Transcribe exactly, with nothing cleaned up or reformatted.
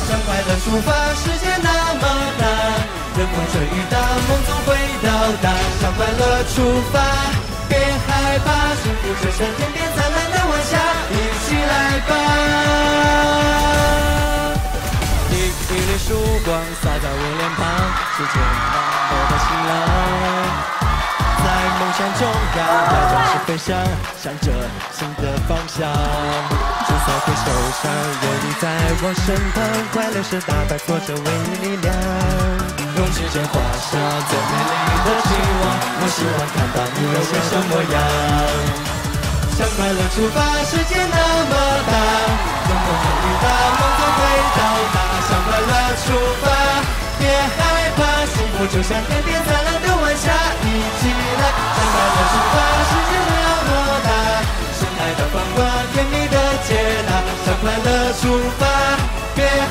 向快乐出发，世界那么大，任风吹雨打，梦总会到达。向快乐出发，别害怕，幸福就像天边灿烂的晚霞，一起来吧！一一缕曙光洒在我脸庞，世界我的醒来。在梦想中摇摆，展翅飞翔，向着新的方向。就算会受伤，有你在我身旁，快乐是大白做着唯一力量。用指尖画下最美丽的期望，我希望看到你有微笑模样。向快乐出发，世界那么大，任风吹雨打，梦总会到达。向快乐出发，别害怕，幸福就像天边灿烂的晚霞，一起来。向快乐出发，世界那么大，盛开的繁华，甜蜜的解答。向快乐出发，别